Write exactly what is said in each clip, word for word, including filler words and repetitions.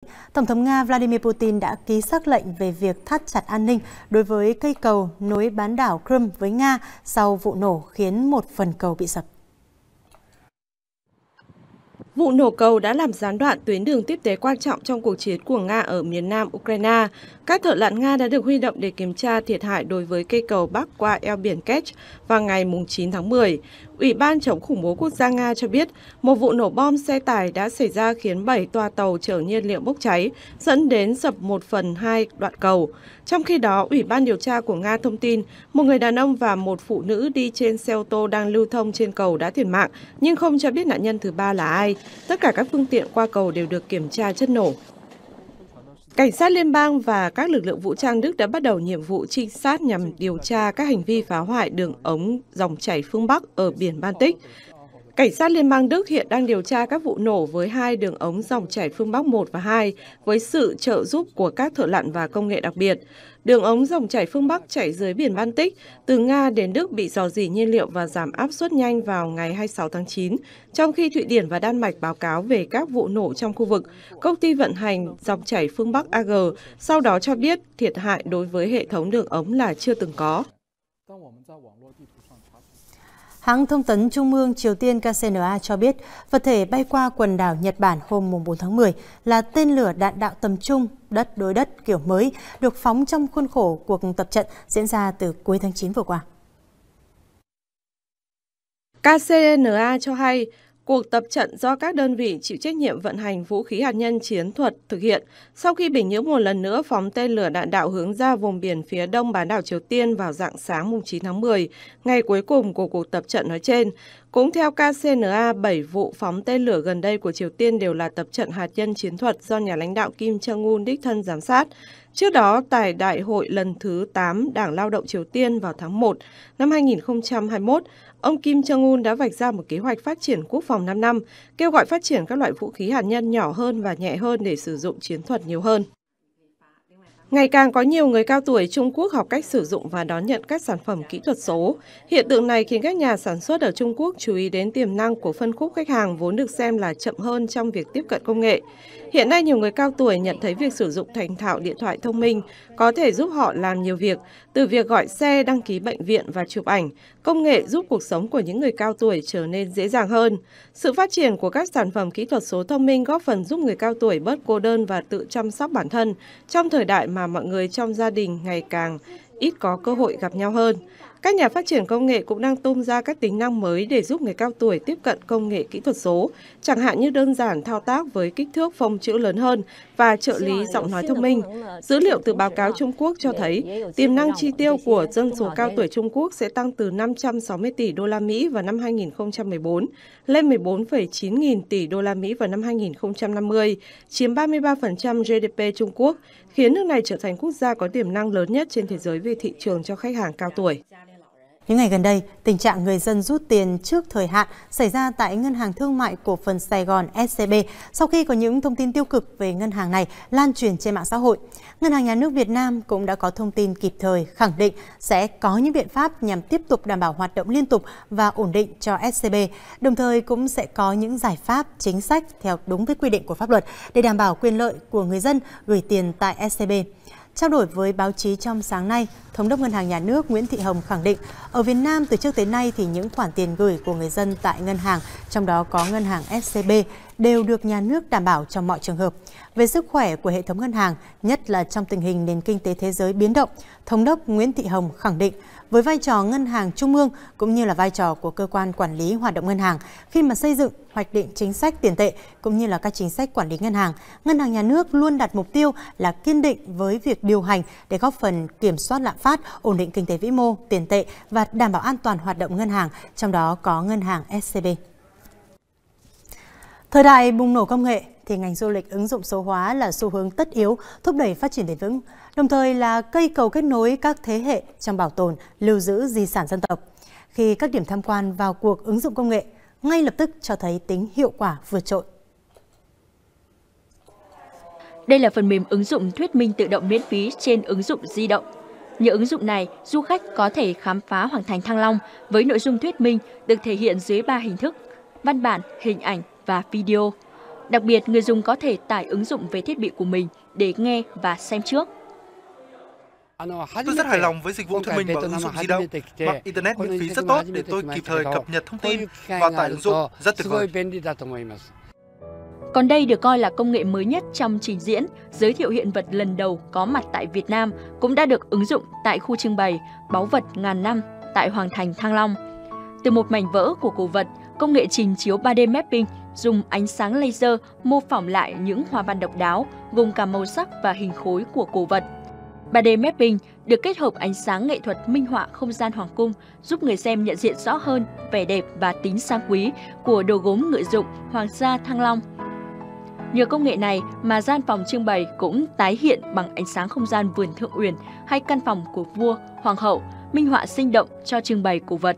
Tổng thống Nga Vladimir Putin đã ký sắc lệnh về việc thắt chặt an ninh đối với cây cầu nối bán đảo Crimea với Nga sau vụ nổ khiến một phần cầu bị sập. Vụ nổ cầu đã làm gián đoạn tuyến đường tiếp tế quan trọng trong cuộc chiến của Nga ở miền nam Ukraine. Các thợ lặn Nga đã được huy động để kiểm tra thiệt hại đối với cây cầu bắc qua eo biển Kerch vào ngày chín tháng mười. Ủy ban chống khủng bố quốc gia Nga cho biết một vụ nổ bom xe tải đã xảy ra khiến bảy toa tàu chở nhiên liệu bốc cháy, dẫn đến sập một phần hai đoạn cầu. Trong khi đó, Ủy ban điều tra của Nga thông tin một người đàn ông và một phụ nữ đi trên xe ô tô đang lưu thông trên cầu đã thiệt mạng, nhưng không cho biết nạn nhân thứ ba là ai. Tất cả các phương tiện qua cầu đều được kiểm tra chất nổ. Cảnh sát liên bang và các lực lượng vũ trang Đức đã bắt đầu nhiệm vụ trinh sát nhằm điều tra các hành vi phá hoại đường ống dòng chảy phương Bắc ở biển Baltic. Cảnh sát liên bang Đức hiện đang điều tra các vụ nổ với hai đường ống dòng chảy phương Bắc một và hai với sự trợ giúp của các thợ lặn và công nghệ đặc biệt. Đường ống dòng chảy phương Bắc chảy dưới biển Baltic từ Nga đến Đức bị rò rỉ nhiên liệu và giảm áp suất nhanh vào ngày hai mươi sáu tháng chín, trong khi Thụy Điển và Đan Mạch báo cáo về các vụ nổ trong khu vực. Công ty vận hành dòng chảy phương Bắc a giê sau đó cho biết thiệt hại đối với hệ thống đường ống là chưa từng có. Hãng thông tấn Trung ương Triều Tiên K C N A cho biết vật thể bay qua quần đảo Nhật Bản hôm bốn tháng mười là tên lửa đạn đạo tầm trung đất đối đất kiểu mới được phóng trong khuôn khổ cuộc tập trận diễn ra từ cuối tháng chín vừa qua. K C N A cho hay cuộc tập trận do các đơn vị chịu trách nhiệm vận hành vũ khí hạt nhân chiến thuật thực hiện sau khi Bình Nhưỡng một lần nữa phóng tên lửa đạn đạo hướng ra vùng biển phía đông bán đảo Triều Tiên vào rạng sáng chín tháng mười, ngày cuối cùng của cuộc tập trận nói trên. Cũng theo K C N A, bảy vụ phóng tên lửa gần đây của Triều Tiên đều là tập trận hạt nhân chiến thuật do nhà lãnh đạo Kim Jong-un đích thân giám sát. Trước đó, tại Đại hội lần thứ tám Đảng Lao động Triều Tiên vào tháng một năm hai nghìn không trăm hai mươi mốt, ông Kim Jong-un đã vạch ra một kế hoạch phát triển quốc phòng năm năm, kêu gọi phát triển các loại vũ khí hạt nhân nhỏ hơn và nhẹ hơn để sử dụng chiến thuật nhiều hơn. Ngày càng có nhiều người cao tuổi Trung Quốc học cách sử dụng và đón nhận các sản phẩm kỹ thuật số. Hiện tượng này khiến các nhà sản xuất ở Trung Quốc chú ý đến tiềm năng của phân khúc khách hàng vốn được xem là chậm hơn trong việc tiếp cận công nghệ. Hiện nay nhiều người cao tuổi nhận thấy việc sử dụng thành thạo điện thoại thông minh có thể giúp họ làm nhiều việc, từ việc gọi xe, đăng ký bệnh viện và chụp ảnh. Công nghệ giúp cuộc sống của những người cao tuổi trở nên dễ dàng hơn. Sự phát triển của các sản phẩm kỹ thuật số thông minh góp phần giúp người cao tuổi bớt cô đơn và tự chăm sóc bản thân trong thời đại mà mọi người trong gia đình ngày càng ít có cơ hội gặp nhau hơn. Các nhà phát triển công nghệ cũng đang tung ra các tính năng mới để giúp người cao tuổi tiếp cận công nghệ kỹ thuật số, chẳng hạn như đơn giản thao tác với kích thước phông chữ lớn hơn và trợ lý giọng nói thông minh. Dữ liệu từ báo cáo Trung Quốc cho thấy tiềm năng chi tiêu của dân số cao tuổi Trung Quốc sẽ tăng từ năm trăm sáu mươi tỷ đô la Mỹ vào năm hai nghìn không trăm mười bốn lên mười bốn phẩy chín nghìn tỷ đô la Mỹ vào năm hai nghìn không trăm năm mươi, chiếm ba mươi ba phần trăm G D P Trung Quốc, khiến nước này trở thành quốc gia có tiềm năng lớn nhất trên thế giới về thị trường cho khách hàng cao tuổi. Những ngày gần đây, tình trạng người dân rút tiền trước thời hạn xảy ra tại Ngân hàng Thương mại Cổ phần Sài Gòn S C B sau khi có những thông tin tiêu cực về ngân hàng này lan truyền trên mạng xã hội. Ngân hàng Nhà nước Việt Nam cũng đã có thông tin kịp thời khẳng định sẽ có những biện pháp nhằm tiếp tục đảm bảo hoạt động liên tục và ổn định cho S C B, đồng thời cũng sẽ có những giải pháp, chính sách theo đúng với quy định của pháp luật để đảm bảo quyền lợi của người dân gửi tiền tại S C B. Trao đổi với báo chí trong sáng nay, Thống đốc Ngân hàng Nhà nước Nguyễn Thị Hồng khẳng định, ở Việt Nam từ trước tới nay thì những khoản tiền gửi của người dân tại ngân hàng, trong đó có ngân hàng S C B, đều được nhà nước đảm bảo trong mọi trường hợp. Về sức khỏe của hệ thống ngân hàng, nhất là trong tình hình nền kinh tế thế giới biến động, Thống đốc Nguyễn Thị Hồng khẳng định, với vai trò ngân hàng trung ương cũng như là vai trò của cơ quan quản lý hoạt động ngân hàng khi mà xây dựng, hoạch định chính sách tiền tệ cũng như là các chính sách quản lý ngân hàng, Ngân hàng Nhà nước luôn đặt mục tiêu là kiên định với việc điều hành để góp phần kiểm soát lạm phát, ổn định kinh tế vĩ mô, tiền tệ và đảm bảo an toàn hoạt động ngân hàng, trong đó có ngân hàng S C B. Thời đại bùng nổ công nghệ thì ngành du lịch ứng dụng số hóa là xu hướng tất yếu thúc đẩy phát triển bền vững, đồng thời là cây cầu kết nối các thế hệ trong bảo tồn, lưu giữ di sản dân tộc. Khi các điểm tham quan vào cuộc ứng dụng công nghệ, ngay lập tức cho thấy tính hiệu quả vượt trội. Đây là phần mềm ứng dụng thuyết minh tự động miễn phí trên ứng dụng di động. Nhờ ứng dụng này, du khách có thể khám phá Hoàng thành Thăng Long với nội dung thuyết minh được thể hiện dưới ba hình thức: văn bản, hình ảnh và video. Đặc biệt, người dùng có thể tải ứng dụng về thiết bị của mình để nghe và xem trước. Tôi rất hài lòng với dịch vụ thông minh bằng ứng dụng di động. Mạng Internet miễn phí rất tốt để tôi kịp thời cập nhật thông tin và tải ứng dụng rất tuyệt vời. Còn đây được coi là công nghệ mới nhất trong trình diễn, giới thiệu hiện vật lần đầu có mặt tại Việt Nam, cũng đã được ứng dụng tại khu trưng bày Báu vật ngàn năm tại Hoàng thành Thăng Long. Từ một mảnh vỡ của cổ vật, công nghệ trình chiếu ba D mapping dùng ánh sáng laser mô phỏng lại những hoa văn độc đáo, gồm cả màu sắc và hình khối của cổ vật. ba D mapping được kết hợp ánh sáng nghệ thuật minh họa không gian hoàng cung, giúp người xem nhận diện rõ hơn vẻ đẹp và tính sang quý của đồ gốm ngự dụng Hoàng gia Thăng Long. Nhờ công nghệ này mà gian phòng trưng bày cũng tái hiện bằng ánh sáng không gian vườn Thượng Uyển hay căn phòng của vua, hoàng hậu, minh họa sinh động cho trưng bày cổ vật.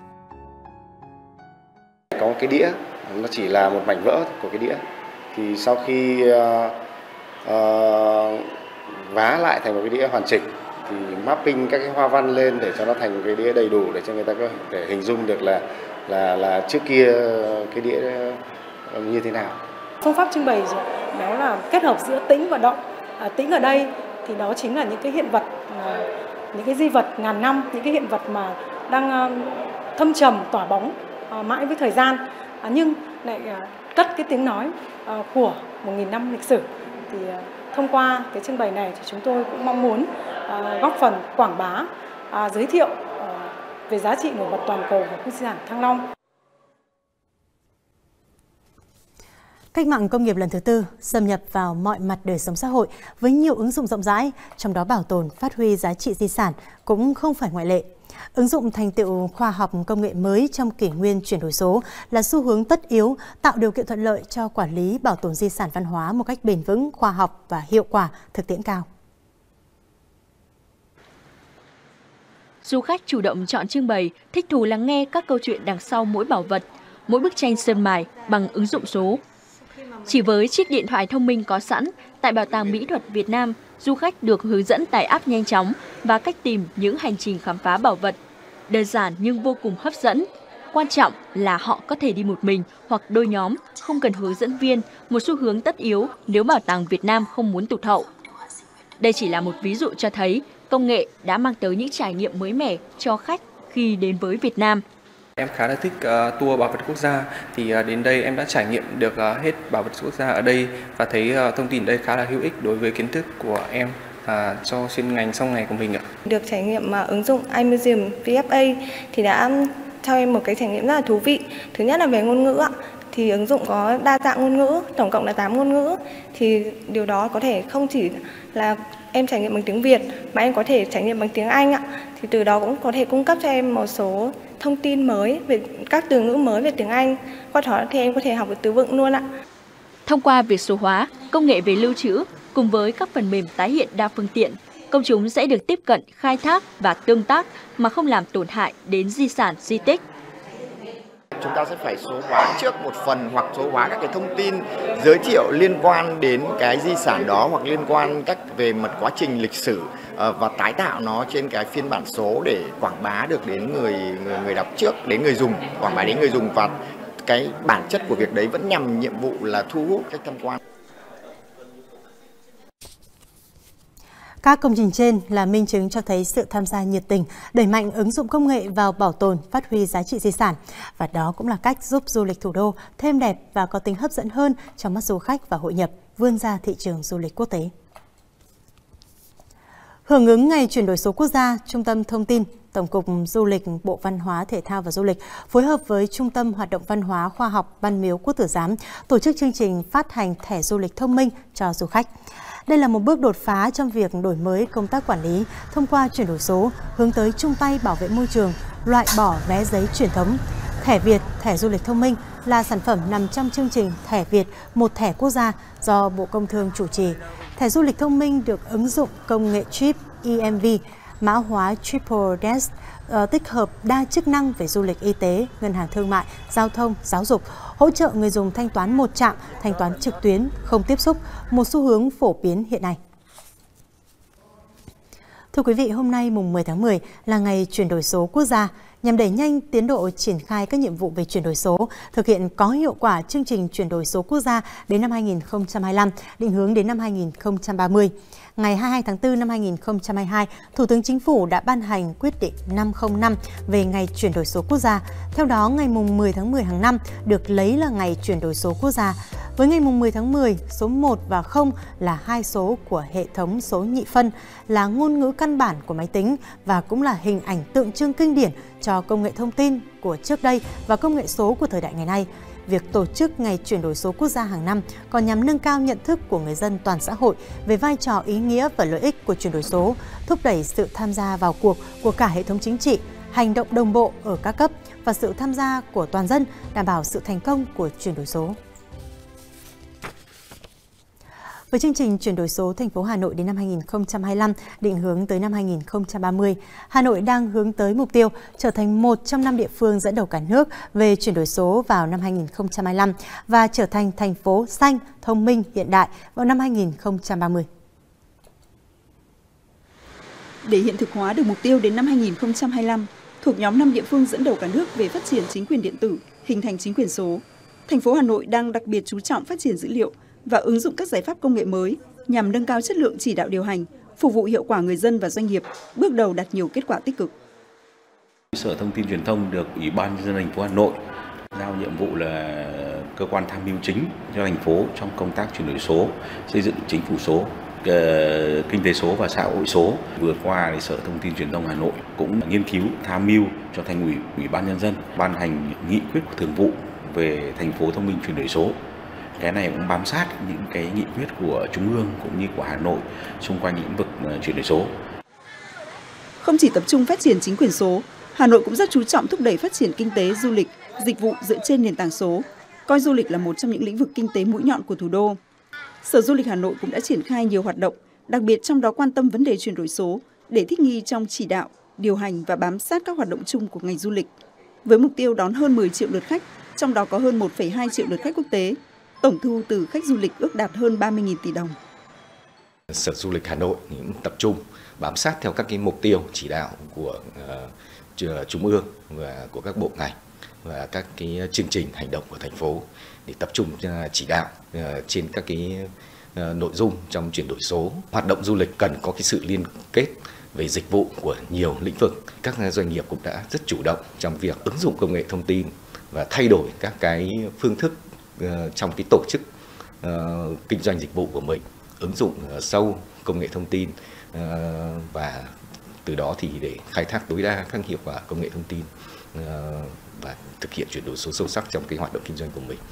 Có một cái đĩa, nó chỉ là một mảnh vỡ của cái đĩa. Thì sau khi uh, uh, vá lại thành một cái đĩa hoàn chỉnh thì mapping các cái hoa văn lên để cho nó thành cái đĩa đầy đủ, để cho người ta có thể hình dung được là là là trước kia cái đĩa như thế nào. Phương pháp trưng bày đó là kết hợp giữa tĩnh và động. À, tĩnh ở đây thì đó chính là những cái hiện vật, à, những cái di vật ngàn năm, những cái hiện vật mà đang à, thâm trầm tỏa bóng à, mãi với thời gian, à, nhưng lại à, cất cái tiếng nói à, của một nghìn năm lịch sử. Thì à, thông qua cái trưng bày này thì chúng tôi cũng mong muốn à, góp phần quảng bá, à, giới thiệu à, về giá trị nổi bật toàn cầu của khu di sản Thăng Long. Cách mạng công nghiệp lần thứ tư xâm nhập vào mọi mặt đời sống xã hội với nhiều ứng dụng rộng rãi, trong đó bảo tồn, phát huy giá trị di sản cũng không phải ngoại lệ. Ứng dụng thành tựu khoa học công nghệ mới trong kỷ nguyên chuyển đổi số là xu hướng tất yếu, tạo điều kiện thuận lợi cho quản lý bảo tồn di sản văn hóa một cách bền vững, khoa học và hiệu quả, thực tiễn cao. Du khách chủ động chọn trưng bày, thích thú lắng nghe các câu chuyện đằng sau mỗi bảo vật, mỗi bức tranh sơn mài bằng ứng dụng số. Chỉ với chiếc điện thoại thông minh có sẵn, tại Bảo tàng Mỹ thuật Việt Nam, du khách được hướng dẫn tải app nhanh chóng và cách tìm những hành trình khám phá bảo vật. Đơn giản nhưng vô cùng hấp dẫn. Quan trọng là họ có thể đi một mình hoặc đôi nhóm, không cần hướng dẫn viên, một xu hướng tất yếu nếu Bảo tàng Việt Nam không muốn tụt hậu. Đây chỉ là một ví dụ cho thấy công nghệ đã mang tới những trải nghiệm mới mẻ cho khách khi đến với Việt Nam. Em khá là thích uh, tour bảo vật quốc gia, thì uh, đến đây em đã trải nghiệm được uh, hết bảo vật quốc gia ở đây và thấy uh, thông tin đây khá là hữu ích đối với kiến thức của em và cho chuyên ngành sau này của mình ạ. Được trải nghiệm uh, ứng dụng iMuseum vê ép a thì đã cho em một cái trải nghiệm rất là thú vị. Thứ nhất là về ngôn ngữ ạ. Thì ứng dụng có đa dạng ngôn ngữ, tổng cộng là tám ngôn ngữ. Thì điều đó có thể không chỉ là em trải nghiệm bằng tiếng Việt mà em có thể trải nghiệm bằng tiếng Anh ạ. Thì từ đó cũng có thể cung cấp cho em một số thông tin mới về các từ ngữ mới về tiếng Anh. Qua đó thì em có thể học được từ vựng luôn ạ. Thông qua việc số hóa, công nghệ về lưu trữ cùng với các phần mềm tái hiện đa phương tiện, công chúng sẽ được tiếp cận, khai thác và tương tác mà không làm tổn hại đến di sản, di tích. Chúng ta sẽ phải số hóa trước một phần hoặc số hóa các cái thông tin giới thiệu liên quan đến cái di sản đó hoặc liên quan cách về mặt quá trình lịch sử và tái tạo nó trên cái phiên bản số để quảng bá được đến người người, người đọc trước, đến người dùng, quảng bá đến người dùng, và cái bản chất của việc đấy vẫn nhằm nhiệm vụ là thu hút khách tham quan. Các công trình trên là minh chứng cho thấy sự tham gia nhiệt tình, đẩy mạnh ứng dụng công nghệ vào bảo tồn, phát huy giá trị di sản. Và đó cũng là cách giúp du lịch thủ đô thêm đẹp và có tính hấp dẫn hơn trong mắt du khách và hội nhập, vươn ra thị trường du lịch quốc tế. Hưởng ứng Ngày chuyển đổi số quốc gia, Trung tâm Thông tin, Tổng cục Du lịch, Bộ Văn hóa, Thể thao và Du lịch phối hợp với Trung tâm Hoạt động Văn hóa Khoa học Văn miếu Quốc Tử Giám tổ chức chương trình phát hành thẻ du lịch thông minh cho du khách. Đây là một bước đột phá trong việc đổi mới công tác quản lý thông qua chuyển đổi số, hướng tới chung tay bảo vệ môi trường, loại bỏ vé giấy truyền thống. Thẻ Việt, thẻ du lịch thông minh là sản phẩm nằm trong chương trình Thẻ Việt, một thẻ quốc gia do Bộ Công Thương chủ trì. Thẻ du lịch thông minh được ứng dụng công nghệ chip e em vê, mã hóa Triple Dash, uh, tích hợp đa chức năng về du lịch, y tế, ngân hàng thương mại, giao thông, giáo dục, hỗ trợ người dùng thanh toán một chạm, thanh toán trực tuyến, không tiếp xúc, một xu hướng phổ biến hiện nay. Thưa quý vị, hôm nay mùng mười tháng mười là ngày chuyển đổi số quốc gia. Nhằm đẩy nhanh tiến độ triển khai các nhiệm vụ về chuyển đổi số, thực hiện có hiệu quả chương trình chuyển đổi số quốc gia đến năm hai nghìn không trăm hai mươi lăm, định hướng đến năm hai nghìn không trăm ba mươi. Ngày hai mươi hai tháng tư năm hai nghìn không trăm hai mươi hai, Thủ tướng Chính phủ đã ban hành quyết định năm không năm về ngày chuyển đổi số quốc gia. Theo đó, ngày mười tháng mười hàng năm được lấy là ngày chuyển đổi số quốc gia. Với ngày mười tháng mười, số một và không là hai số của hệ thống số nhị phân, là ngôn ngữ căn bản của máy tính và cũng là hình ảnh tượng trưng kinh điển cho công nghệ thông tin của trước đây và công nghệ số của thời đại ngày nay. Việc tổ chức ngày chuyển đổi số quốc gia hàng năm còn nhằm nâng cao nhận thức của người dân toàn xã hội về vai trò, ý nghĩa và lợi ích của chuyển đổi số, thúc đẩy sự tham gia vào cuộc của cả hệ thống chính trị, hành động đồng bộ ở các cấp và sự tham gia của toàn dân, đảm bảo sự thành công của chuyển đổi số. Với chương trình chuyển đổi số thành phố Hà Nội đến năm hai nghìn không trăm hai mươi lăm, định hướng tới năm hai nghìn không trăm ba mươi, Hà Nội đang hướng tới mục tiêu trở thành một trong năm địa phương dẫn đầu cả nước về chuyển đổi số vào năm hai nghìn không trăm hai mươi lăm và trở thành thành phố xanh, thông minh, hiện đại vào năm hai nghìn không trăm ba mươi. Để hiện thực hóa được mục tiêu đến năm hai nghìn không trăm hai mươi lăm, thuộc nhóm năm địa phương dẫn đầu cả nước về phát triển chính quyền điện tử, hình thành chính quyền số, thành phố Hà Nội đang đặc biệt chú trọng phát triển dữ liệu và ứng dụng các giải pháp công nghệ mới nhằm nâng cao chất lượng chỉ đạo điều hành, phục vụ hiệu quả người dân và doanh nghiệp, bước đầu đạt nhiều kết quả tích cực. Sở Thông tin Truyền thông được Ủy ban nhân dân thành phố Hà Nội giao nhiệm vụ là cơ quan tham mưu chính cho thành phố trong công tác chuyển đổi số, xây dựng chính phủ số, kinh tế số và xã hội số. Vừa qua thì Sở Thông tin Truyền thông Hà Nội cũng nghiên cứu tham mưu cho Thành ủy, Ủy ban nhân dân ban hành nghị quyết của Thường vụ về thành phố thông minh chuyển đổi số. Cái này cũng bám sát những cái nghị quyết của Trung ương cũng như của Hà Nội xung quanh lĩnh vực chuyển đổi số. Không chỉ tập trung phát triển chính quyền số, Hà Nội cũng rất chú trọng thúc đẩy phát triển kinh tế, du lịch, dịch vụ dựa trên nền tảng số, coi du lịch là một trong những lĩnh vực kinh tế mũi nhọn của thủ đô. Sở Du lịch Hà Nội cũng đã triển khai nhiều hoạt động, đặc biệt trong đó quan tâm vấn đề chuyển đổi số để thích nghi trong chỉ đạo, điều hành và bám sát các hoạt động chung của ngành du lịch. Với mục tiêu đón hơn mười triệu lượt khách, trong đó có hơn một phẩy hai triệu lượt khách quốc tế, tổng thu từ khách du lịch ước đạt hơn ba mươi nghìn tỷ đồng. Sở Du lịch Hà Nội cũng tập trung bám sát theo các cái mục tiêu chỉ đạo của uh, Trung ương và của các bộ ngành và các cái chương trình hành động của thành phố để tập trung uh, chỉ đạo uh, trên các cái uh, nội dung trong chuyển đổi số. Hoạt động du lịch cần có cái sự liên kết về dịch vụ của nhiều lĩnh vực. Các doanh nghiệp cũng đã rất chủ động trong việc ứng dụng công nghệ thông tin và thay đổi các cái phương thức trong cái tổ chức uh, kinh doanh dịch vụ của mình, ứng dụng uh, sâu công nghệ thông tin uh, và từ đó thì để khai thác tối đa các hiệu quả công nghệ thông tin uh, và thực hiện chuyển đổi số sâu sắc trong cái hoạt động kinh doanh của mình.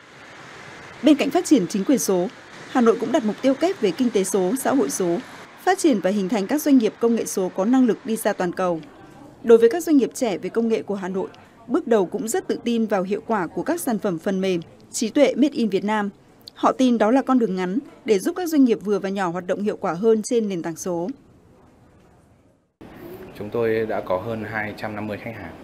Bên cạnh phát triển chính quyền số, Hà Nội cũng đặt mục tiêu kép về kinh tế số, xã hội số, phát triển và hình thành các doanh nghiệp công nghệ số có năng lực đi ra toàn cầu. Đối với các doanh nghiệp trẻ về công nghệ của Hà Nội, bước đầu cũng rất tự tin vào hiệu quả của các sản phẩm phần mềm, trí tuệ Made in Việt Nam. Họ tin đó là con đường ngắn để giúp các doanh nghiệp vừa và nhỏ hoạt động hiệu quả hơn trên nền tảng số. Chúng tôi đã có hơn hai trăm năm mươi khách hàng.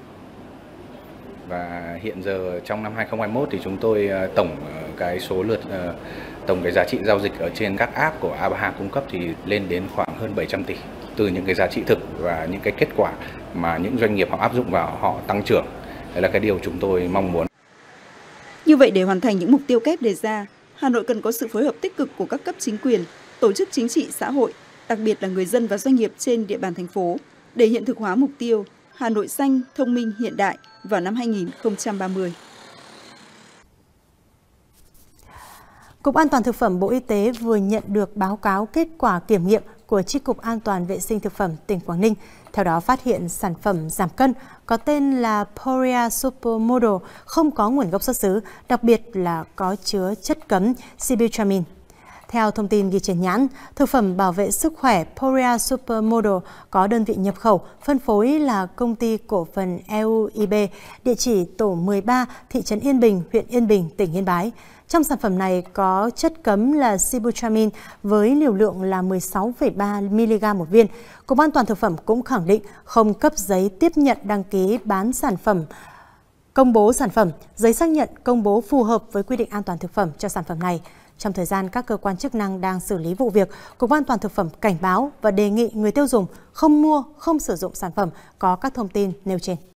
Và hiện giờ trong năm hai nghìn không trăm hai mươi mốt thì chúng tôi tổng cái số lượt, tổng cái giá trị giao dịch ở trên các app của a ba ha cung cấp thì lên đến khoảng hơn bảy trăm tỷ. Từ những cái giá trị thực và những cái kết quả mà những doanh nghiệp họ áp dụng vào, họ tăng trưởng. Đấy là cái điều chúng tôi mong muốn. Như vậy để hoàn thành những mục tiêu kép đề ra, Hà Nội cần có sự phối hợp tích cực của các cấp chính quyền, tổ chức chính trị xã hội, đặc biệt là người dân và doanh nghiệp trên địa bàn thành phố để hiện thực hóa mục tiêu Hà Nội xanh, thông minh, hiện đại vào năm hai nghìn không trăm ba mươi. Cục An toàn Thực phẩm Bộ Y tế vừa nhận được báo cáo kết quả kiểm nghiệm của Chi cục An toàn Vệ sinh Thực phẩm tỉnh Quảng Ninh. Theo đó, phát hiện sản phẩm giảm cân có tên là Poria Supermodel không có nguồn gốc xuất xứ, đặc biệt là có chứa chất cấm sibutramine. Theo thông tin ghi trên nhãn, thực phẩm bảo vệ sức khỏe Poria Supermodel có đơn vị nhập khẩu, phân phối là công ty cổ phần e u i bê, địa chỉ tổ mười ba, thị trấn Yên Bình, huyện Yên Bình, tỉnh Yên Bái. Trong sản phẩm này có chất cấm là sibutramine với liều lượng là mười sáu phẩy ba mi-li-gam một viên. Cục An toàn Thực phẩm cũng khẳng định không cấp giấy tiếp nhận đăng ký bán sản phẩm, công bố sản phẩm, giấy xác nhận công bố phù hợp với quy định an toàn thực phẩm cho sản phẩm này. Trong thời gian các cơ quan chức năng đang xử lý vụ việc, Cục An toàn Thực phẩm cảnh báo và đề nghị người tiêu dùng không mua, không sử dụng sản phẩm có các thông tin nêu trên.